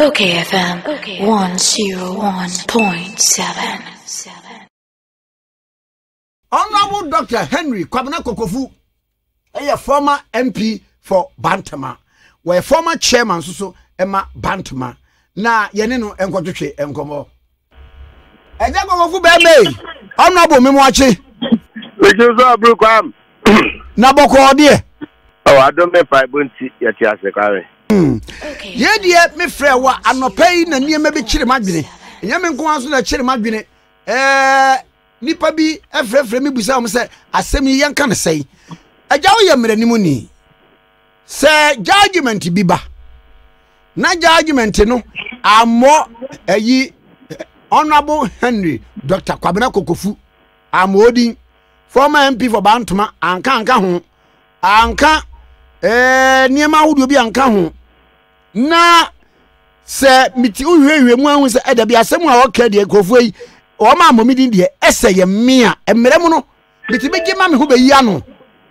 Okay, FM 101.7. Honorable Dr. Henry Kwabena Kokofu, a former MP for Bantama, where former chairman Suso Emma Bantama. Na yenino enkotwe enkomo. Eja Kokofu bebe. Honorable Memwachi. Wejuzo abrukwam. Na boko de. Oh, adome fibrunti yati asekare. Ye die me frɛ wa anopai na niema be kyire madwene. Nyame nko anso na kyire madwene. Nipa bi efrefre me busa om sɛ asɛm yi yanka ne sɛi. Agya wo yɛ mmeranimu ni. Sɛ judgment bi ba. Na judgment no ammo ayi Honorable Henry Dr. Kwabena Kokofu amodi former MP for Bantama anka ho. Anka niema hudu bi anka ho. Na se miti uhwehwe mu ahu se eda bi asem a woka de Kokofu yi o ma momidin de ese ye me a emmeremu no miti beje ma me ho bayi ano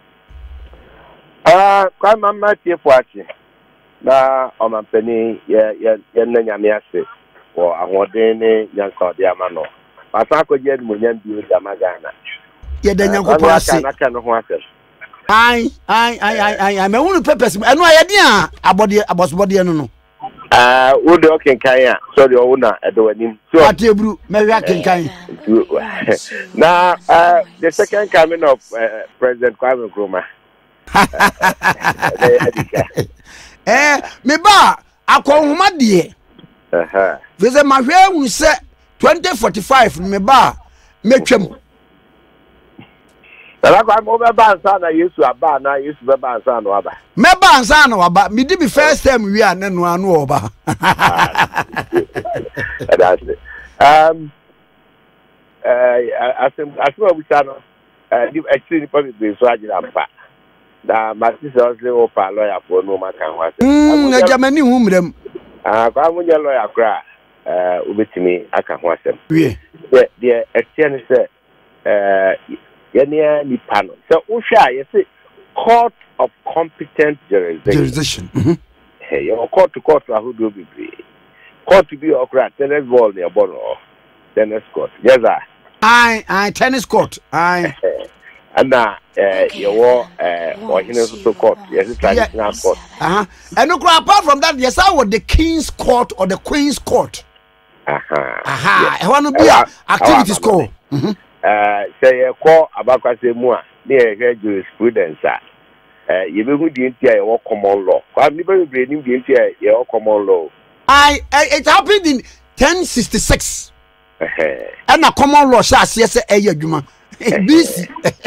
kwa mama tie fuachi na o mampani ye na nyame ase wo ahoden ne yanka de ama no pata ko je mu nyam bi de amagana ye da nyankopo ase na kan ho ase ai me hunu purpose eno ayede a abosbode no wo de okenkan a sorry o na edowanim so atebru me hwa kenkan na the second coming of President Kwame Nkrumah me ba akonhoma de veze mahwe hu se 2045 me ba metwam Dala kwa mo be ba ansa na Yesu aba na Yesu be ba ansa na aba. Me ba ansa na aba. Me di be first time we are nanu anu oba. That's it. Asem we channel actually the public be so agila mpa. Da my sister was le opa lawyer for no man kan wa. Na Germany hu mrem. Kwa mo nya lawyer kra ubetimi aka ho asem. We. The extend say Yenia Nipano. So Usha, you say court of competent jurisdiction. Hey, your court to who do be court to be a crack, tennis ball near Bono, tennis court. Yes, I tennis court. I and now you war or Hindu court. Yes, it's traditional court. And apart from that, yes, I was the King's Court or the Queen's Court. I want to be activities call. Say a call about Quasemua near jurisprudence. You will be in common law. I'm never bringing the your common law. It happened in 1066. And a common law shall see as a Juma. This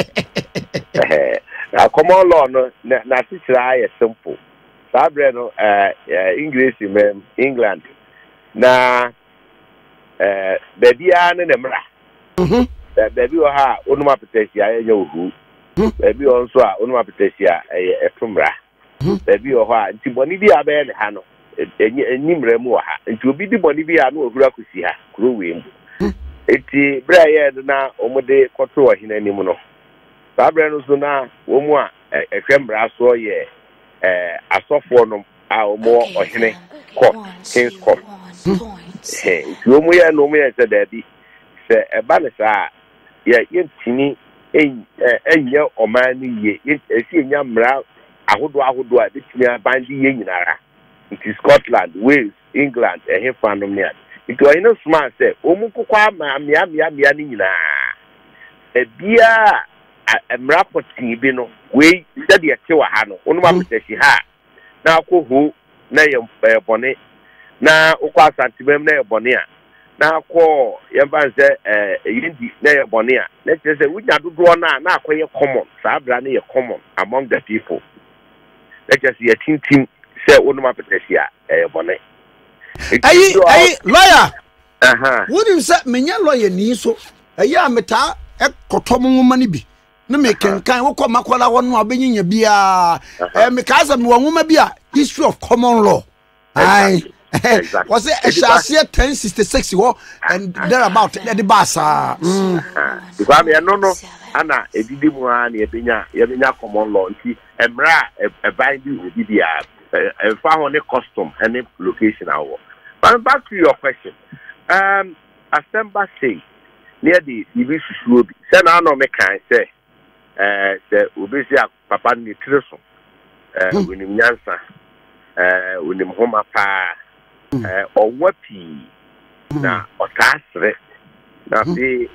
common law, no, not simple. Sabreno, English, England. Now, baby, and the baby or ha unuma petesia yohu baby also unuma petesia efumra baby or ha nti boni bi abe ne ha no enimre mu ha nti obi di boni bi anu ohura kusi ha kuro we mu eti bra ye na omode koto ohina nim no ba bra no so na wo mu a ehwembra so ye asofo no a omo ohine court King's Court wo mu ye no mu ye se da bi se eba ne sa yentini enye omani ye esi enya mra ahodo a bitimi abandi ye nyinara it is Scotland, Wales, England fandom ne it was no smart say omukukwa ma mia ni nyina bia mra potin bi no we de de te wa ha no onuma petesi ha na akohu na ye bone na ukwa santibem na ye bone a na ko yembanse yindi na ye bone a na say we nya dodo na akoye common sabra na ye common among the people let us see a tintin say onuma petesi a bone ayi lawyer wouldn't say menya lawyer ni so ayi ameta ekotom nwoma ni bi na me kenkan wo kọ makola wonu abenyinya bia me ka say me nwoma bia history of common law exactly. Was it a chassis 1066 and thereabout the basa because me no ana edidi mu an ye benya common law nti emra e bind obi bia fa ho ne custom and location awo back to your question. Asemba say near the Ibis Ruby. Send on no can say Ubisia Papa Nitroso. When him Yansa, when him Homa Pa, or Wapi, now, or Tasre, now the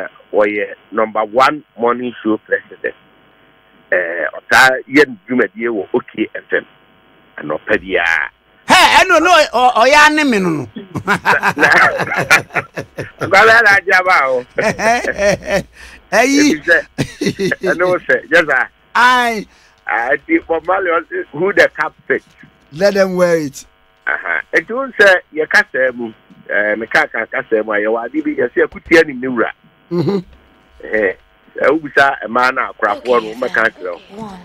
#1 morning show president. Or Yen Jumedia or OK FM, and no pedia. Hey, I don't know, or ya name no. Galera Jabao. Hey, I know, sir. Yes, I think for Malion who the cap fits. Let them wear it. It won't say your castle, Mekaka Castle, you are DB, you see a good year in Nura. Ubisa a man a crap one mechanical.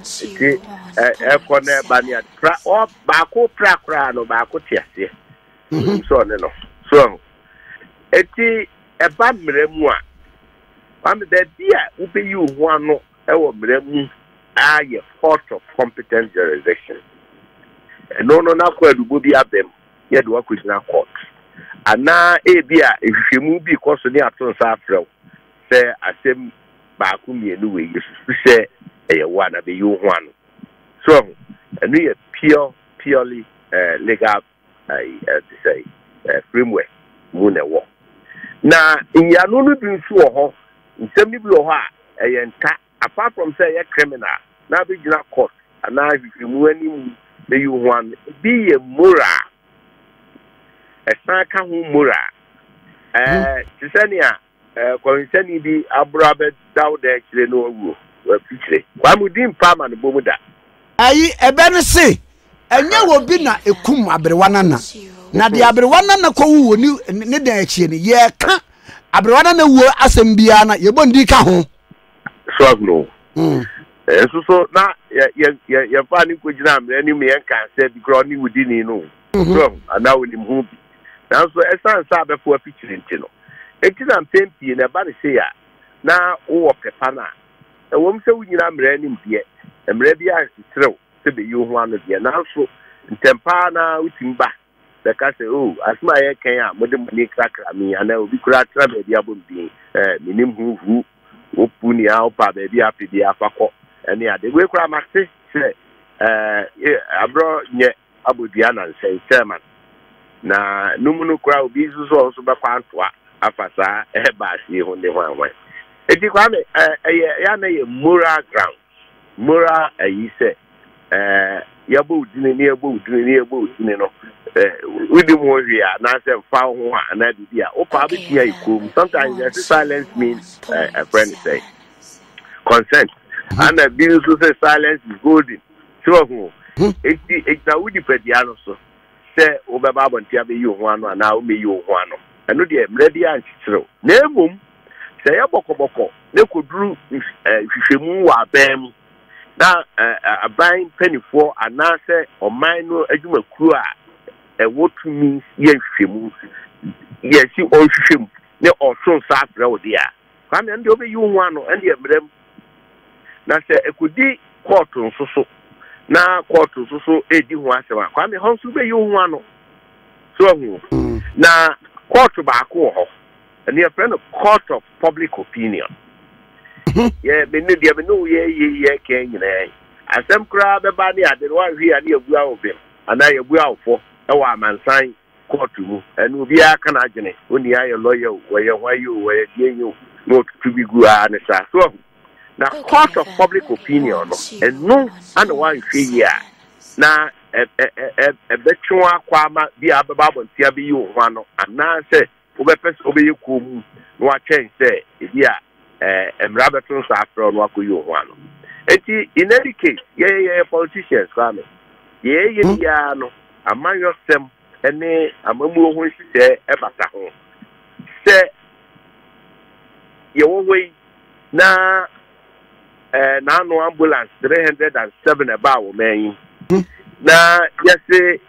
A corner banya or Bako Prakra no Bako Tiasi. So, no. So, eti a bad memoir. I'm the dear Ubi you one or memoir are your court of competent jurisdiction. And no, where do be at them, yet work with now court. And now, if you move because of the absence after, say, I say, Bakumi anyway, you say, a one of the you one. So, and we are purely legal, say, framework, moon and walk. Now, in Yanunu being so, in 70 below her, apart from say a criminal, now be in court, and now if you move any, you want be a mura, a saka mura, Tisania. Conseni di abrabe daude chile no wu wa fichire kwa mudin pama no bomuda ayi ebe ne se enya wo bi na ekum abrewana na de abrewana na ko wu ni ne dan achie ni ye ka abrewana na wu asem bia na ye bondi ka ho so no so na ye fa ni ko gina amre ni me yan kan se bi gro ni wudi ni no so ana woni mu bi na so esan sa be fo fichire ntino Etina mpempi na ba ne se ya na wo pepa na wo mse wunyina mre ni mbie mre bia sitrew se be yo ho anu bia na so ntempa na utimba se ka se asma ye kan a mode mani krakra mi ana obi kura tra be bia bombi minim hu opu ni a opa be bia pedi afakọ ene ade we kura makse se abro nye abodua na nse chairman na numunu kura obi zuzo so be kwantoa afasa ebasi hunde wanwan eti kwa me ya na ye moral ground moral ayi se yabo udini ni yabo udini no udi mo hia na se fa ho a na bibia o pa bi tia ikom sometimes silence means a friend say consent and a bill say silence is golden so ho eti na udi pedia no so se obeba abontia be yi ho ano na o me yi ho ano eno de mredi anchitro na emum se ya bokoboko ne koduru hwehwemu wa abam na aban penifo anase oman no adwuma kru a wotumi ye hwehwemu ye si o hwehwemu ne oson sa afre odi a kwa me ndo be yi ho ano ende mrem na se ekudi court nsoso na court nsoso edi ho asema kwa me honso be yi ho ano so hu na court baako ho and your friend of court of public opinion yeah me no ye ken nyina asem kra be ba ne ade wa hwi ade agua obi ana ye bua ofo e wa amansan court mu enu obi aka na agene oni aye lawyer we ye hwayo we ye dienyo no to be gu a sa so na court of public opinion no enu ana wa hwi ya na betwa kwama bi ababa bontia bi yo ho ano ana se obepese obeye komu no wa chen se ebi a emra beton sa afro no akoyo ho ano eti in any case ye politicians kwame ye ya no amanyo sem ene amamu ho hise ebata ho se ye wo we na no ambulance 307 eba wo man na yese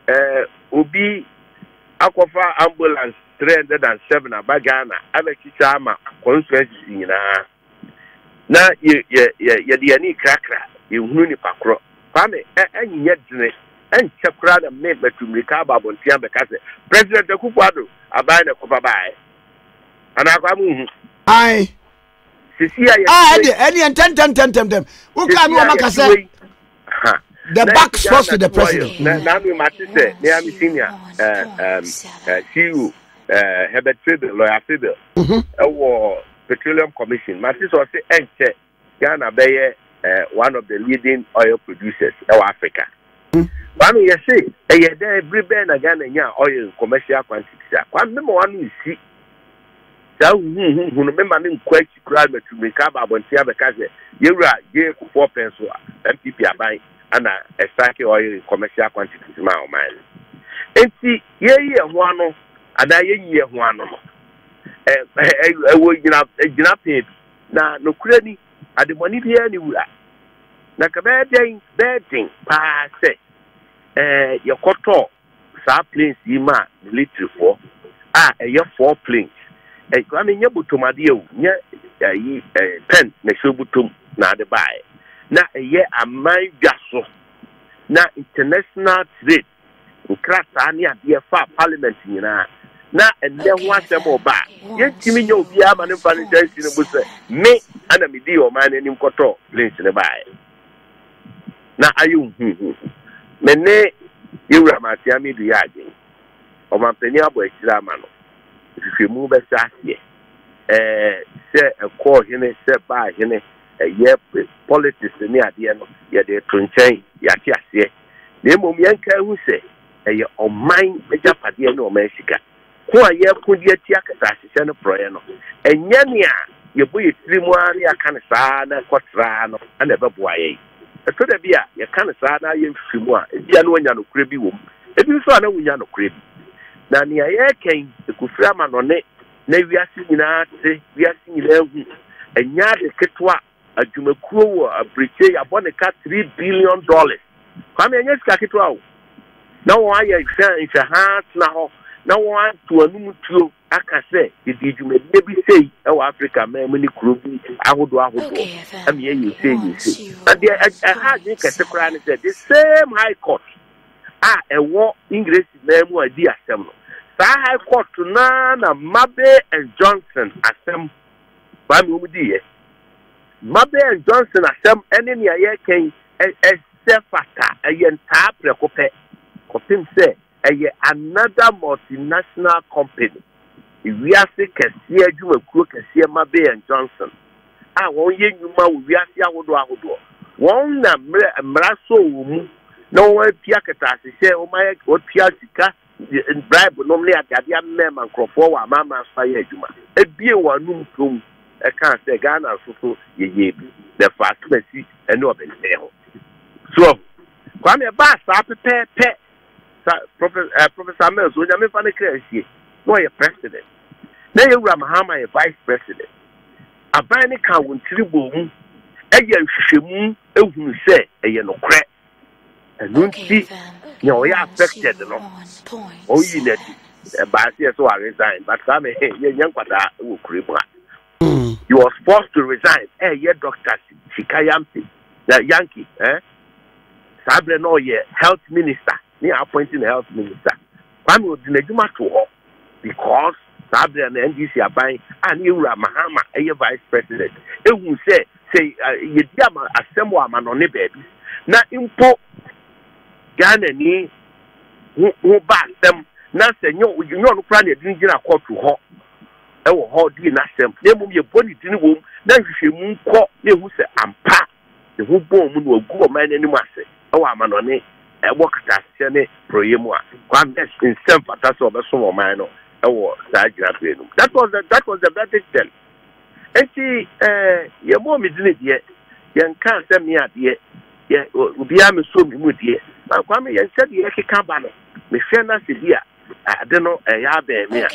obi akofa ambulance 307 abagana abekicha ama constituency nyina na ye de ani krakra ye hunu ni pakro kwame enye dine and Chapra and make to recover on Tiam because President Kukwado abai na kopa bai anakwamu ai sisia any ten uka no maka say the back source to the president na me mate say me am senior CEO Herbert Fidel lawyer Fidel ewo Petroleum Commission mate so say enche Ghana be one of the leading oil producers in Africa. One you say, there every ben again oil commercial quantities. One member one you see. So who remember me quite crowd to recover on Tia because you are gave 4 pence MPP are buying and a sack oil commercial quantities my mind. And see, ye one and I ye one. No credit at the money here anywhere. Na kabedin betting pa say your koto sa planes yima military for your 4 planes kwame nya butomade o nya pen na shobutom na de buy na aman dwaso na international trade nkrata ne ade fa parliament nyina na ende ho asem oba yentimi nya obi ama ne fa ne jansi ne bu se me ana me di o man anim koto planes ne buy na ayu mene yewura matia mi du yaje o ma peni abo ekira ma no hwehwemu be sasie se ekọ hene se ba hene ye politics ni ade no ye de tonchen ya ti ase na emom yanka hu se ye oman ejapade ni o ma sika ko aye kodi ati akata ahye no proye no enya ne a ye boye tirimu ari aka ne saa na kotra no ana bebo aye so da bia ye kan saa na ye mfimu a bia no nya no kure bi wom ebi so ana wonya no kure bi na ne ye ken ekufira ma no ne na wiase nyina te wiase nyina hu enya de ketwa adwumakuo wo abriche ya bone ka $3 billion kwame enya sika ketwa o na wo aye ife ha na ho na wo antu anum tuo aka se di dwuma bi sei e wa Africa ma mu ni kuro bi ahodo am ye you say and the had you kete kra ni say the same high court e wo English na mu adi asem no sa high court na Mabe and Johnson asem ba mi mu di ye Mabe and Johnson asem ene ne aye ken sefata yenta prekope kopim say another multinational company wiase kese adwumakuo kese Mabe and Johnson won ye nyuma wo wiase ahodo won na mra so wo mu na won pia kata se o ma o pia sika bribe no mle agade amem ankrofo wa mama fa ye adwuma ebie wanum tom kan se Ghana so ye bi the fastmasi ene obese ho so kwame ba sa pepe Professor Mills when you find a crazy no your president na you Mahama your vice president abani ka won tribu hwehwemu ehunu se no kre enu nti ne o ya affected no o yi na ba se so resign but come ye nyankwada wo kurebu he was forced to resign Dr. Chikayampi the Yankee sabre no ye health minister they are appointing a health minister. Kwame Odinejuma to her because Sabra and NDC are buying and you Mahama, a vice president. It will say, Yama assemble a man on the baby. Now, import Ghana ni who back them. Now, say, you know, plan a didn't call to her. Oh, how do you not them? They will be a body in the womb. Then she won't call you who say, I'm pa. The who born will go man anymore. Oh, I'm on it. Work at Sene Proyemua. In some fantasy of a small minor, that was the verdict then. And see, your mom is in it yet. You can't send me out yet. Yeah, be I'm so good yet. Now, come here and said, you can't ban it. Miss Fiona Sidia, I don't know, a yabe me.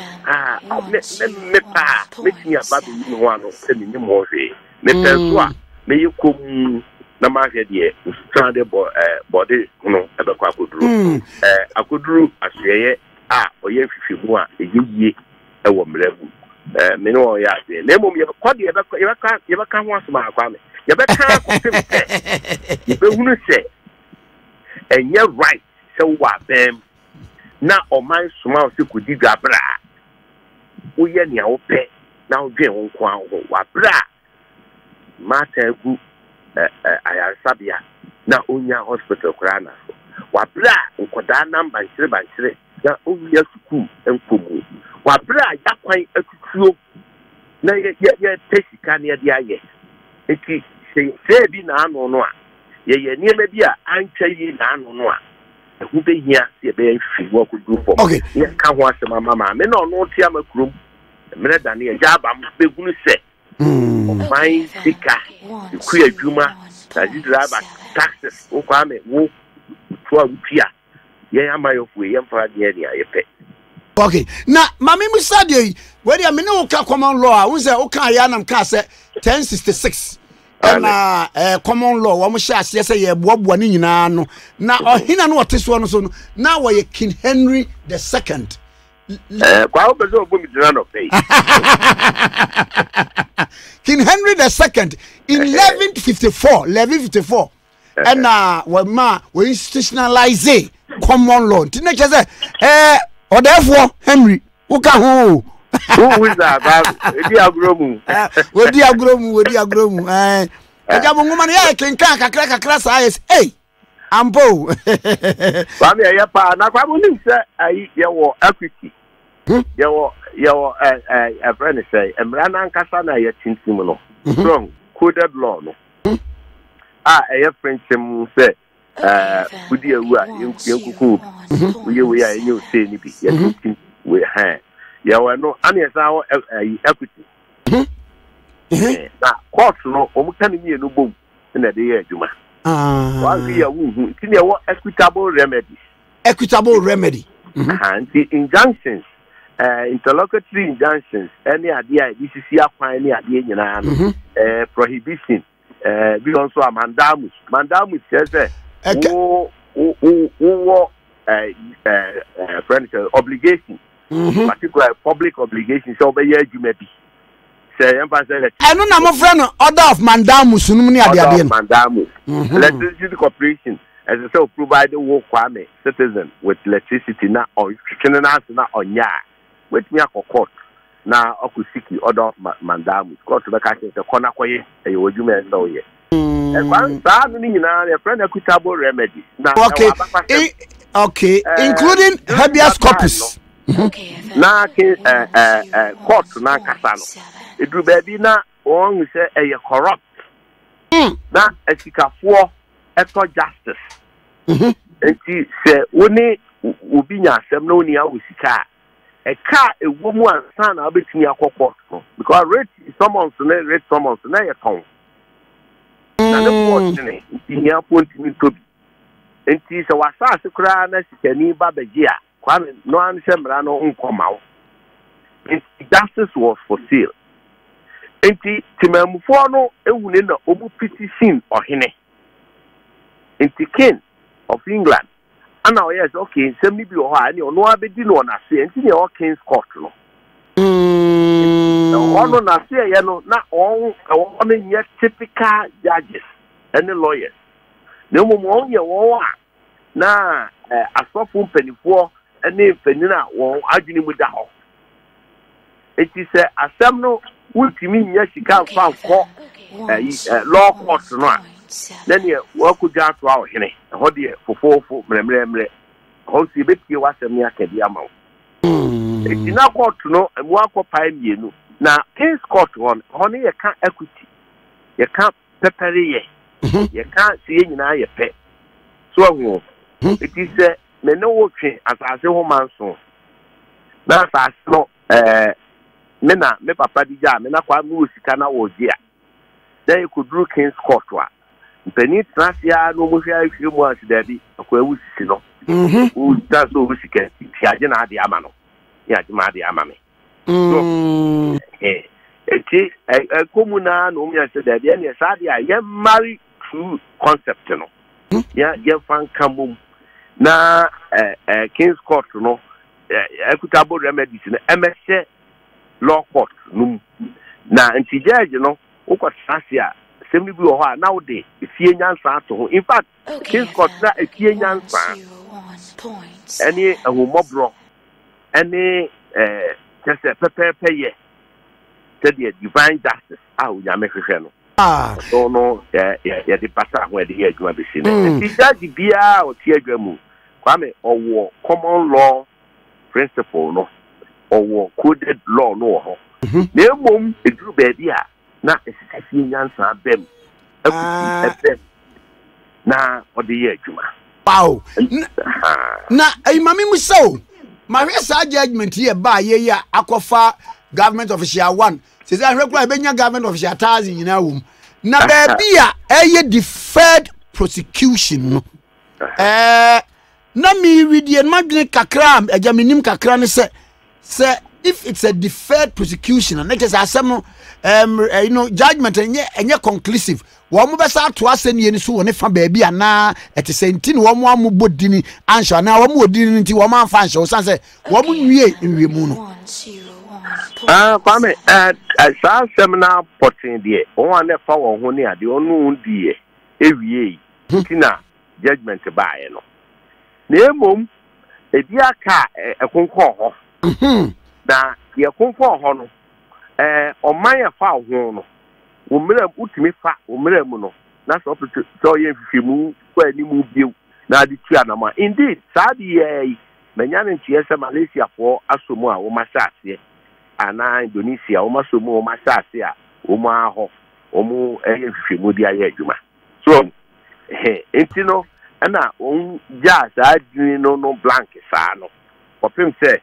Make me a baby one of sending you more. May you come. Na market here stranded body no ebe kwa akuduru akuduru aseye oye fifimu a eyiye ewo mrebu me no ya se na emom ye kwade ye beka ho asoma akwa me ye beka ko pempe ye be hunu se and you're right. So what them now or my small could bra. We are near pay now. Jim what bra matter who I sabia now unya hospital crana. What bra unkoda number by na unya school and kumu. What bra yakwai a crew. Na ye pesika ne de aye enti se bi na anu no a ye ne ma bi a antwa yi na anu no a hu be hia se be fi wo ko du fo ye ka ho asema mama me no no tia makrum mere da ne ya ba be gunu se mai sika ku adwuma ta di driver taxes o kwa me wo to a pia ye amayofu ye mfa de ne aye pe. Okay. Now, Mammy Musadi, where you mean, common law, who's a Okayanam Cassa 1066. And common law, one shall say, Bob Waninano. Now, or Hina no this one, so now we're King Henry the Second. King Henry the Second in 1154. And we institutionalize common law. Teenagers say, or therefore, Henry, who can who is that? Would you agroom? I got a woman here can crack a class eyes. Hey, I'm Bo. Family, I your equity. Your a friend say, and Rana Cassana, yet in similar. Strong, coded law. Ah, a friend say. Would you we are you say we have no equity. Court no no boom in a day. Equitable remedy. Equitable remedy. And the injunctions, interlocutory injunctions, any idea, this is here, any idea, prohibition, be also a mandamus. Mandamus says, obligation, particular public obligation, so by you may be. Say, I don't know, my friend, order of mandamus, mandamus, electricity corporation, as I say, provide the work citizen with electricity now, or chicken and answer now on ya. Wait me a court. Now, Okusiki, order of mandamus, court to the catching the corner, and you would you may know yet. A friend equitable remedy. Okay, including habeas corpus. Na court na kasano. It will be na on say a corrupt. Na esikafo eto justice. Enti se woni obi nya asem na oni awusika. E ka ewo mu ansa na obetumi akokọ because rate summons na ye ton. Na the fortune in your point to be. And tis a wasa secra na sikani babajia. Kwame no answer brano uncomau. Justice was for sale. And Timamufono, a woman of petition or hine. And the king of England. And now, yes, okay, send me your hand, you know, I be dinner on a say, and in your king's court. Ono na say ya no na on yet typical judges and the lawyers. No more ye wo na asofo mpanifo ene mpanina wo adwene mu da ho. Eti se asem no ultimi nya sika fa ko law court no a. Then ye wo ku ja to awo hene. Ho de fofofo mremremre. Ho si betie wasem ya kedi amawo. Eti na court no mu akopa mienu. Na King's Court honey you can't equity. You can't prepare ye. You can't see any na ye pay. So it is me no working as I say woman so. Na as no me papa di ja me na kwa mu sika na wo dia. Then you could do King's Court wa. Mpeni transia no mo hwa hwe mu as dabi akwa ewu sisi no. U ta so wo sika ti aje na ade ama no. Ya aje ma ade ama me. Comuna no me said that the Sadia ye marry true concept no. Ya fan kamum na King's Court no equitable remedies na MSC law court no na anti judge no ukwa sasia asɛm bi wɔ hɔ a now de efie nyansa ato ho. In fact, King's Court na efie nyansa ɛne ahomɔborɔ ɛne kyerɛ pɛpɛɛpɛ yɛ sɛdeɛ divine justice a onyame hwehwɛ no. So no yɛde pasa ho ɛde yɛ adwuma bɛsi no. Nti judge biara ɔte adwa mu Kwame ɔwɔ common law principle no ɔwɔ coded law no wɔ hɔ. Na mmom eduru baabi a na esisi nyansa bɛm akusi na ɔde yɛ adwuma. Wow. Na mami mu so ma hwɛ saa judgment here ba ye ya akɔfa government official 1 say say hwɛ kura benya government official 1000 nyina wom na baabi a ɛyɛ deferred prosecution no na mi readie madwene kakra agamenim kakra ne say if it's a deferred prosecution and it is asem no judgment enye conclusive wo mo besa to aseni ni so woni fa baabi ana etesenti ni wo mo amobodini ansha na wo mo odini nti wo ma fa ansha wo san say wo mo nwie nwiemu no Kwame sa seminar potin de won ane fa wo ho ni ade onu die ewie tina judgment baaye no na emom ebi aka ekonkon ho na ye konfo ho no oman ya fa ho no wo mra utimi fa wo mra mu no na so ye hwehwemu kwa ni mu bio na de tua na ma indeed saadi ye menya ne ntie se Malaysia fo asomu a wo masase ana Indonesia wo masomu wo masase a wo ma ho wo mu ye hwehwemu dia ye adwuma so entino ana on ja saadi no blank sa no opim se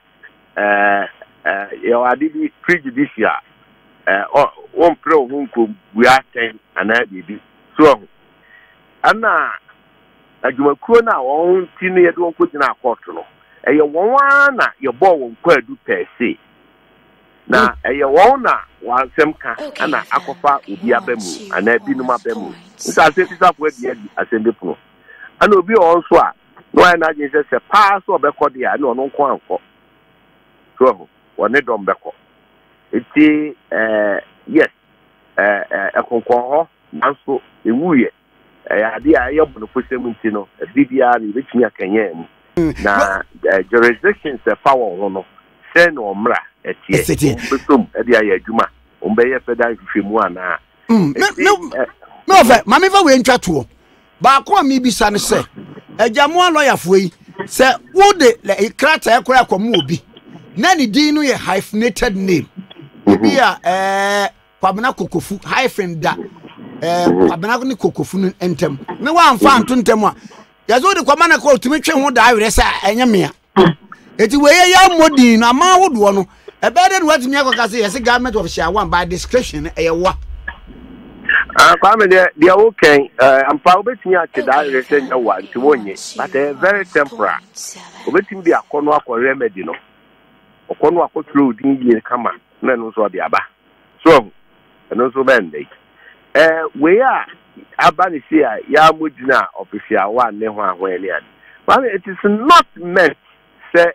your adibi prejudicial on pro hunko we are 10 and I did so ana adwumakuo na won tinu ye don ko gina court no eye won na ye bo won kwadu per se na eye won na wansem ka ana akofa obi abamu ana binum abamu nsa se tisa fo adi asende pro ana obi on so a no na je se pass obekode a na ono nko anko so wone dom beko eti yes ekonkon nanso ewuye ade a ye bono fosem nti no bibia ni betimi akanye mu na jurisdiction se fa wo no se no mra etie betom ade aye adwuma ombeye federal hwehwemu ana no fe mami fa we ntwa to ba ko mi bisa ne se agyamoa lawyer fo yi se wo de krata ekora kwamu obi na ni din no ye hyphenated name bia kwabena kokofu hyphen da kwabena ni kokofu no entem me wa amfa antontem a yazo de kwama na ko tumi twe ho da awere sa enye mea eti we ya modin na ma wodo no ebede no watimi akoka se yes government official 1 by discretion eyewa kwame de okay ampa obetimi akeda awere se nyawa nti wonye but very temporary obetimi bi akono akọ remedy no okono akotro odin yi kama na no so de aba so no so bende we are abani see ya modina official 1 ne ho ahwele an but it is not meant say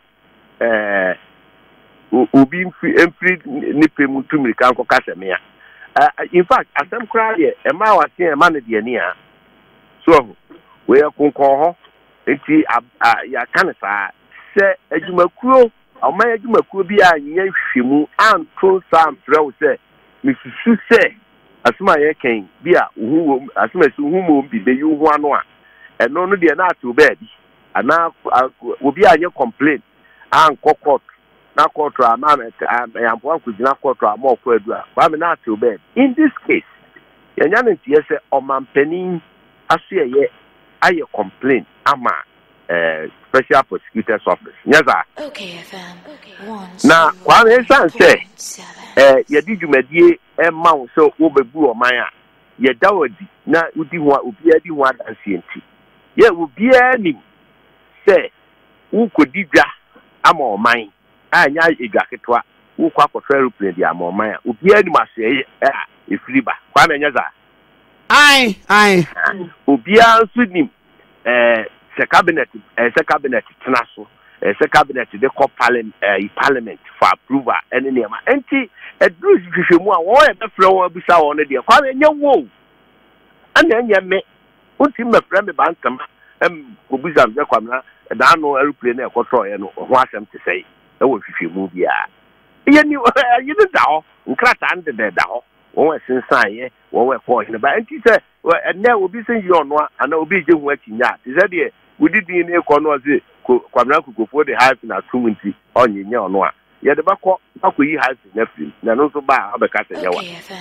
obi mfri nipemu tumiri kan ko kasemia in fact asem kra ye e ma wate e ma ne de ani a so we konkon ho enti ya kanisa se adwumakuo ọmọ adwumakuo bi a nya hwemu anto sam frɛw sɛ misusu sɛ asoma yɛ kan bi a ohu asoma si ohu mo bi be yu ho ano a ɛno no de na ato baabi ana obi a nya complain an court na court a ma yampo an kugina court a ma okɔ adu a ba me na ato baabi in this case yɛnya ne tie sɛ ɔmampanin aso yɛ ayɛ complain ama special prosecutor's office. Yes, sir. Okay, FM. Now, one instance say, you did you medie a mount so over blue or maya. Ye dawadi na udi wa ubiadi one and CNT. Ye ubiani say, who could diga amo mine. I nya a jacketwa, who quack a ferry plane the amo maya. Ubiani must say, if riba. Kwame Yaza. Aye. Ubian Sydney. Se cabinet tenaso se cabinet de call parliament for approval any name enti edru hwehwemu a wo e be frɛ wo abisa wo ne de kwa enye wo ana nya me unti me frame ba ntama obuzam je kwamna da no aeroplane e kwoto ye no ho asem te sei e wo hwehwemu bia ye ni ye ni da ho nkrata ande da ho won sensan ye wo we ko hin ba anti se na obi sen yi ono ana obi je hu akinya te se de wudidi ni ko no ze kwamna kokofo de half na tumunti onyenya ono a ye de ba ko yi half na film na no so ba abeka se yewa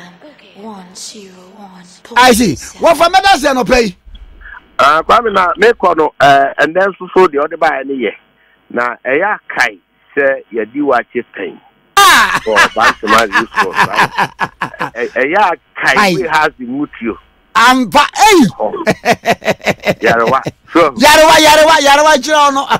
I see what for medicine no pay kwame na me ko no and then so the other by any ye na eya kai se ye di wa che pen for Bantama useful eya kai we has the mutio ampa yarwa chiro no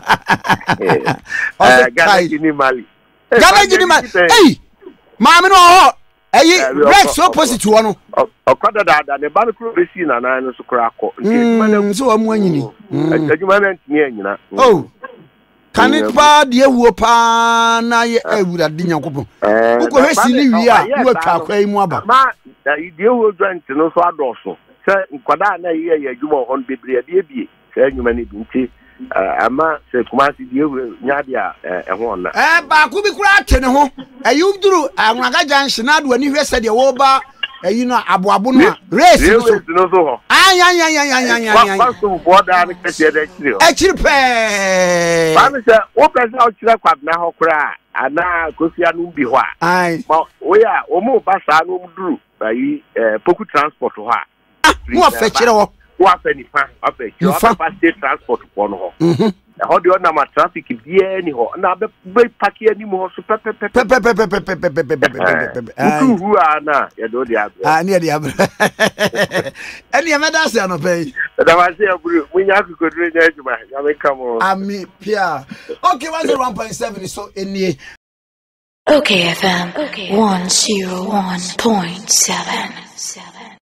Gana gini mali hey maame no ho Rex opposite one okoda da ne ba no kro besi na na no so kra akọ so wa mu anyini adwuma na ntimi anyina oh kanipa de ewuo pa na ye awurade nyankopon uko hwesi ni wi a wo atwa kwai mu aba ma de ewuo joint no so adoso se nkwada na ye adwuma on bebre de bie se anyuma ni bi nti ama se kumasi de ewuo nyade a ho na ba ku bi kura tene ho ayuduru anwaga junction na do ani hwese de wo ba you know aboabo no race no so aya paso boda na kete de chiro echiri pe ba me se o pesa o chira kwabna ho kura ana kofia no bi ho a ai ma o ya o mo ba sa no duru ayi poku transport ho a mo fa chire ho wa fa ni fa afa chiro afa state transport ko no ho how do you know my traffic be any ho na be park any mo so pe who are na ya do dia near the abra any amada say no pay that was here bro when you could do nya juma ya me come on ami pia okay 101.7 so any okay FM 101.7